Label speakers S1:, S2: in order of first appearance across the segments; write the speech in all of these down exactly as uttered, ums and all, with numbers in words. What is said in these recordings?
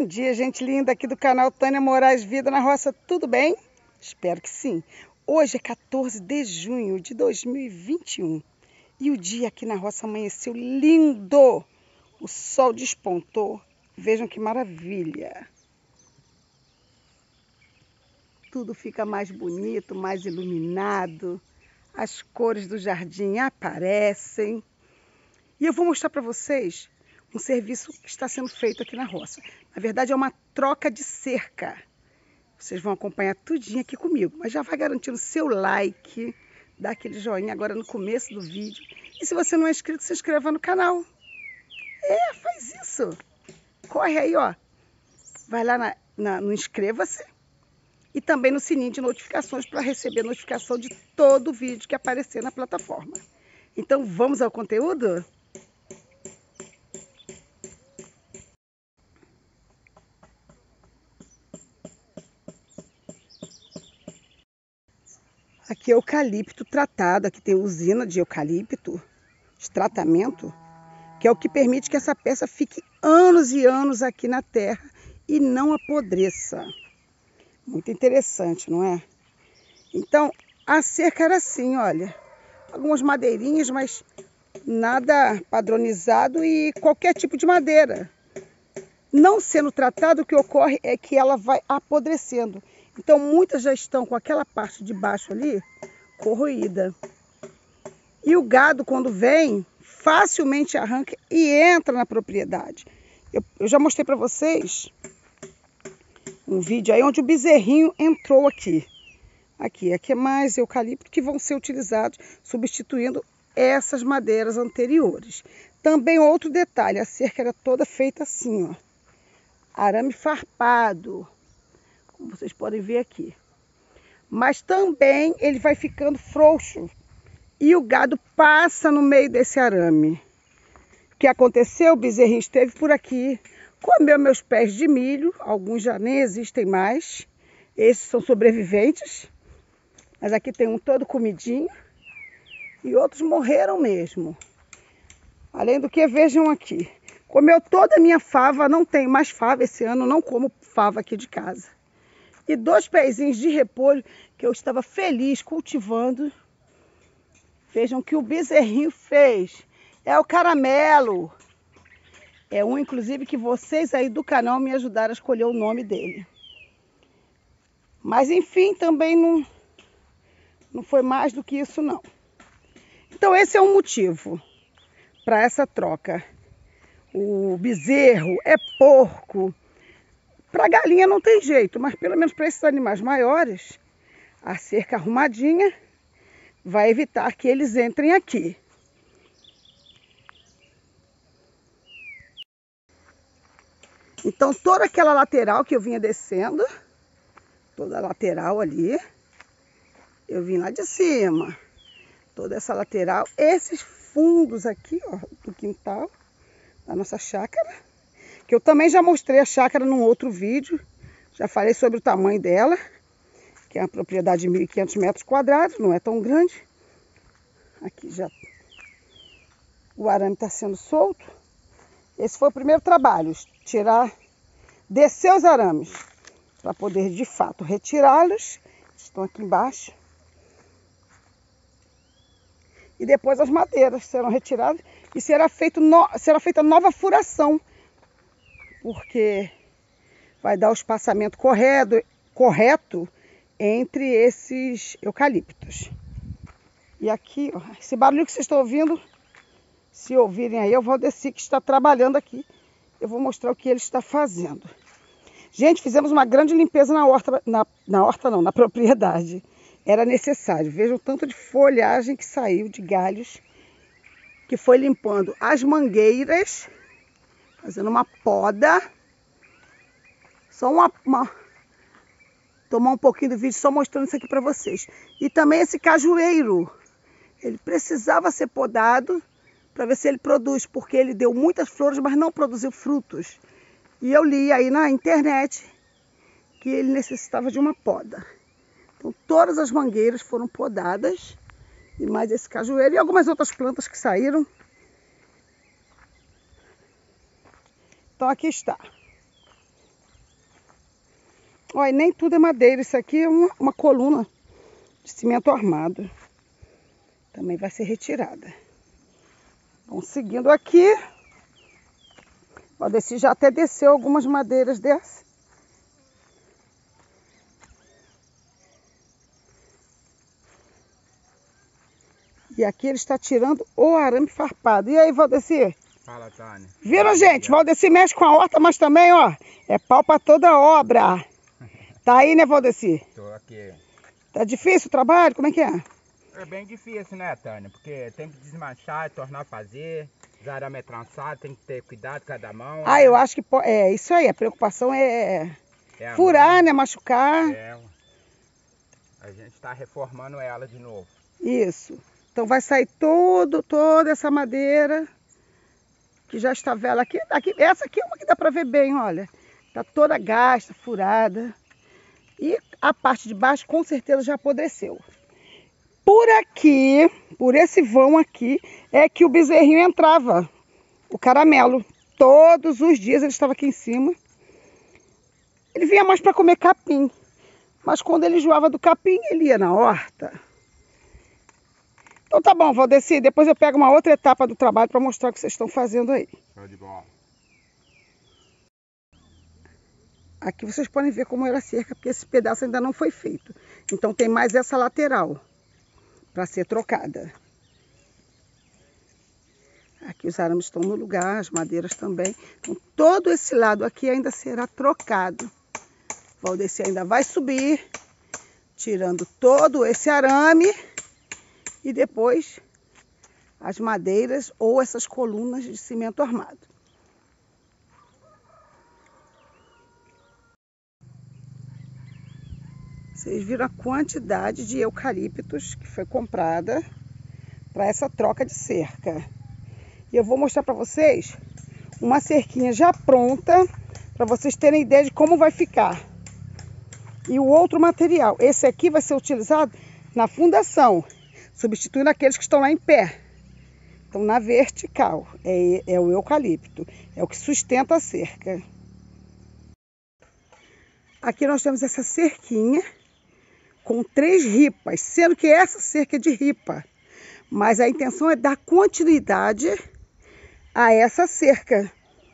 S1: dia, gente linda aqui do canal Tânia Moraes Vida na Roça, tudo bem? Espero que sim. Hoje é quatorze de junho de dois mil e vinte e um e o dia aqui na roça amanheceu lindo. O sol despontou, vejam que maravilha. Tudo fica mais bonito, mais iluminado, as cores do jardim aparecem. E eu vou mostrar para vocês um serviço que está sendo feito aqui na roça. Na verdade é uma troca de cerca. Vocês vão acompanhar tudinho aqui comigo, mas já vai garantindo seu like, dá aquele joinha agora no começo do vídeo. E se você não é inscrito, se inscreva no canal. É, faz isso. Corre aí, ó. Vai lá na, na, no inscreva-se e também no sininho de notificações para receber notificação de todo vídeo que aparecer na plataforma. Então vamos ao conteúdo? Aqui é eucalipto tratado, aqui tem usina de eucalipto, de tratamento, que é o que permite que essa peça fique anos e anos aqui na terra e não apodreça. Muito interessante, não é? Então, a cerca era assim, olha, algumas madeirinhas, mas nada padronizado e qualquer tipo de madeira. Não sendo tratado, o que ocorre é que ela vai apodrecendo. Então, muitas já estão com aquela parte de baixo ali corroída. E o gado, quando vem, facilmente arranca e entra na propriedade. Eu, eu já mostrei para vocês um vídeo aí onde o bezerrinho entrou aqui. Aqui, aqui é mais eucalipto que vão ser utilizados, substituindo essas madeiras anteriores. Também outro detalhe, a cerca era toda feita assim, ó. Arame farpado, como vocês podem ver aqui. Mas também ele vai ficando frouxo e o gado passa no meio desse arame. O que aconteceu? O bezerrinho esteve por aqui, comeu meus pés de milho, alguns já nem existem mais, esses são sobreviventes, mas aqui tem um todo comidinho e outros morreram mesmo. Além do que, vejam aqui, comeu toda a minha fava, não tenho mais fava esse ano, não como fava aqui de casa. E dois pezinhos de repolho que eu estava feliz cultivando. Vejam que o bezerrinho fez. É o caramelo. É um, inclusive, que vocês aí do canal me ajudaram a escolher o nome dele. Mas, enfim, também não, não foi mais do que isso, não. Então, esse é um motivo para essa troca. O bezerro é porco. Para galinha não tem jeito, mas pelo menos para esses animais maiores, a cerca arrumadinha vai evitar que eles entrem aqui. Então toda aquela lateral que eu vinha descendo, toda a lateral ali, eu vim lá de cima. Toda essa lateral, esses fundos aqui, ó, do quintal, da nossa chácara, que eu também já mostrei a chácara num outro vídeo, já falei sobre o tamanho dela, que é uma propriedade de mil e quinhentos metros quadrados, não é tão grande. Aqui já o arame está sendo solto. Esse foi o primeiro trabalho, tirar, descer os arames, para poder de fato retirá-los, estão aqui embaixo. E depois as madeiras serão retiradas e será, feito no, será feita nova furação, porque vai dar o espaçamento correto, correto entre esses eucaliptos. E aqui, ó, esse barulho que vocês estão ouvindo, se ouvirem aí, eu vou descer que está trabalhando aqui. Eu vou mostrar o que ele está fazendo. Gente, fizemos uma grande limpeza na horta, na, na horta não, na propriedade. Era necessário. Vejam o tanto de folhagem que saiu, de galhos, que foi limpando as mangueiras, fazendo uma poda. Só uma, uma... Tomar um pouquinho do vídeo só mostrando isso aqui para vocês. E também esse cajueiro. Ele precisava ser podado para ver se ele produz, porque ele deu muitas flores, mas não produziu frutos. E eu li aí na internet que ele necessitava de uma poda. Então todas as mangueiras foram podadas, e mais esse cajueiro e algumas outras plantas que saíram. Então aqui está. Olha, nem tudo é madeira. Isso aqui é uma, uma coluna de cimento armado. Também vai ser retirada. Bom, seguindo aqui, o Valdeci já até desceu algumas madeiras dessas. E aqui ele está tirando o arame farpado. E aí, Valdeci?
S2: Fala, Tânia.
S1: Viram, gente? Valdeci mexe com a horta, mas também, ó, é pau para toda obra. Tá aí, né, Valdeci?
S2: Tô aqui.
S1: Tá difícil o trabalho? Como é que é?
S2: É bem difícil, né, Tânia? Porque tem que desmanchar, tornar a fazer. Os arame é trançado, tem que ter cuidado com cada mão.
S1: Ah,
S2: né?
S1: eu acho que po- é isso aí. A preocupação é,
S2: É a
S1: furar,
S2: mão.
S1: né? Machucar.
S2: É. A gente está reformando ela de novo.
S1: Isso. Então vai sair todo, toda essa madeira que já está velha. Aqui, aqui, essa aqui é uma que dá para ver bem, olha. Tá toda gasta, furada. E a parte de baixo com certeza já apodreceu. Por aqui, por esse vão aqui, é que o bezerrinho entrava, o caramelo. Todos os dias ele estava aqui em cima. Ele vinha mais para comer capim. Mas quando ele enjoava do capim, ele ia na horta. Então tá bom, Valdeci, depois eu pego uma outra etapa do trabalho para mostrar o que vocês estão fazendo aí.
S2: Show de bola.
S1: Aqui vocês podem ver como era a cerca, porque esse pedaço ainda não foi feito. Então tem mais essa lateral para ser trocada. Aqui os arames estão no lugar, as madeiras também. Então todo esse lado aqui ainda será trocado. Valdeci ainda vai subir, tirando todo esse arame e depois as madeiras ou essas colunas de cimento armado. Vocês viram a quantidade de eucaliptos que foi comprada para essa troca de cerca. E eu vou mostrar para vocês uma cerquinha já pronta, para vocês terem ideia de como vai ficar. E o outro material, esse aqui vai ser utilizado na fundação, substituindo aqueles que estão lá em pé. Então na vertical, é, é o eucalipto, é o que sustenta a cerca. Aqui nós temos essa cerquinha com três ripas, sendo que essa cerca é de ripa. Mas a intenção é dar continuidade a essa cerca.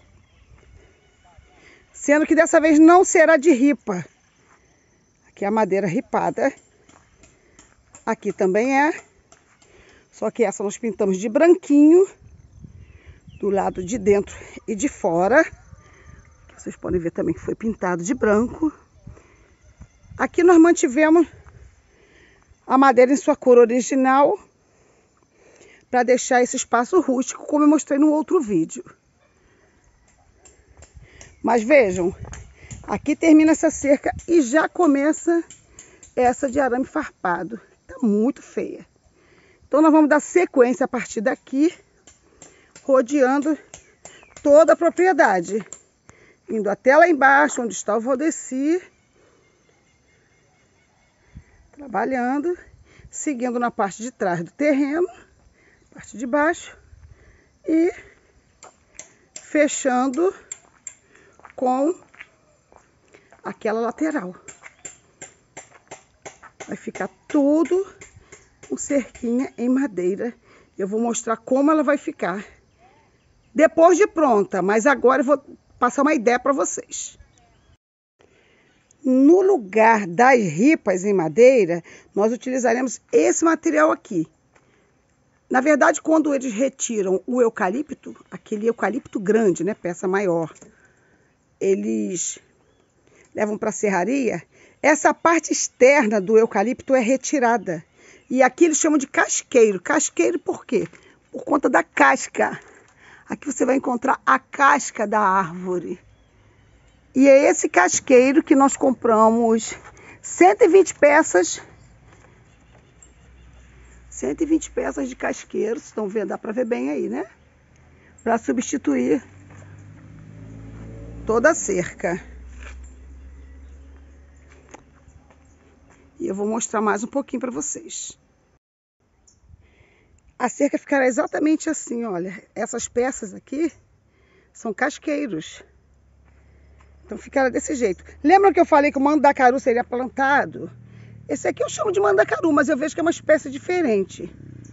S1: Sendo que dessa vez não será de ripa. Aqui é a madeira ripada. Aqui também é. Só que essa nós pintamos de branquinho. Do lado de dentro e de fora. Vocês podem ver também que foi pintado de branco. Aqui nós mantivemos a madeira em sua cor original, para deixar esse espaço rústico, como eu mostrei no outro vídeo. Mas vejam, aqui termina essa cerca e já começa essa de arame farpado. Tá muito feia. Então nós vamos dar sequência a partir daqui, rodeando toda a propriedade. Indo até lá embaixo, onde está o Valdeci. Trabalhando, seguindo na parte de trás do terreno, parte de baixo, e fechando com aquela lateral. Vai ficar tudo com cerquinha em madeira. Eu vou mostrar como ela vai ficar depois de pronta, mas agora eu vou passar uma ideia para vocês. No lugar das ripas em madeira, nós utilizaremos esse material aqui. Na verdade, quando eles retiram o eucalipto, aquele eucalipto grande, né, peça maior, eles levam para a serraria, essa parte externa do eucalipto é retirada. E aqui eles chamam de casqueiro. Casqueiro por quê? Por conta da casca. Aqui você vai encontrar a casca da árvore. E é esse casqueiro que nós compramos cento e vinte peças. cento e vinte peças de casqueiro, vocês estão vendo, dá para ver bem aí, né? Para substituir toda a cerca. E eu vou mostrar mais um pouquinho para vocês. A cerca ficará exatamente assim, olha. Essas peças aqui são casqueiros. Então ficará desse jeito. Lembra que eu falei que o mandacaru seria plantado? Esse aqui eu chamo de mandacaru, mas eu vejo que é uma espécie diferente.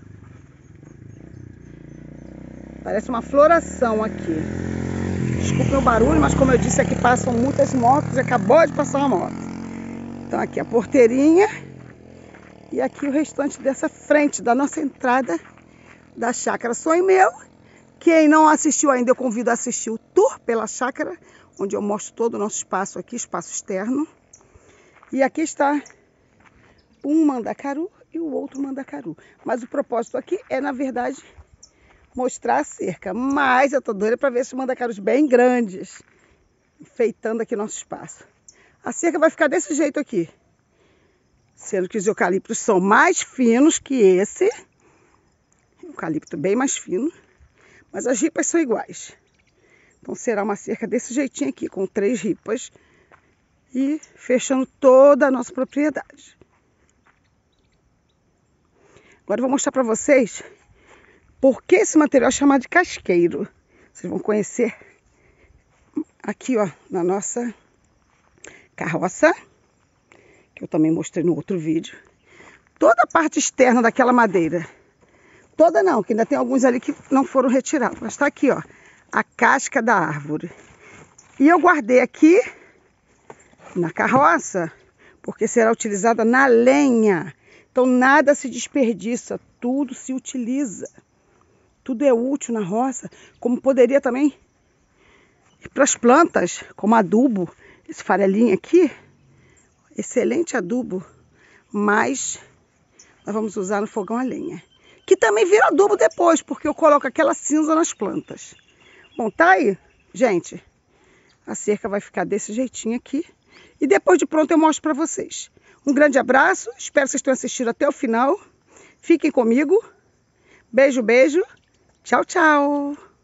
S1: Parece uma floração aqui. Desculpa o barulho, mas como eu disse, aqui passam muitas motos. Acabou de passar uma moto. Então aqui a porteirinha. E aqui o restante dessa frente da nossa entrada da chácara Sonho Meu. Quem não assistiu ainda, eu convido a assistir o tour pela chácara, onde eu mostro todo o nosso espaço aqui, espaço externo. E aqui está um mandacaru e o outro mandacaru. Mas o propósito aqui é, na verdade, mostrar a cerca. Mas eu tô doida para ver esses mandacarus bem grandes, enfeitando aqui nosso espaço. A cerca vai ficar desse jeito aqui. Sendo que os eucaliptos são mais finos que esse. Eucalipto bem mais fino. Mas as ripas são iguais. Então será uma cerca desse jeitinho aqui, com três ripas. E fechando toda a nossa propriedade. Agora eu vou mostrar para vocês por que esse material é chamado de casqueiro. Vocês vão conhecer aqui, ó, na nossa carroça, que eu também mostrei no outro vídeo. Toda a parte externa daquela madeira. Toda não, que ainda tem alguns ali que não foram retirados. Mas está aqui, ó, a casca da árvore. E eu guardei aqui na carroça, porque será utilizada na lenha. Então nada se desperdiça, tudo se utiliza. Tudo é útil na roça, como poderia também ir para as plantas, como adubo. Esse farelinho aqui, excelente adubo, mas nós vamos usar no fogão a lenha. Que também vira adubo depois, porque eu coloco aquela cinza nas plantas. Bom, tá aí, gente. A cerca vai ficar desse jeitinho aqui. E depois de pronto eu mostro para vocês. Um grande abraço, espero que vocês tenham assistido até o final. Fiquem comigo. Beijo, beijo. Tchau, tchau.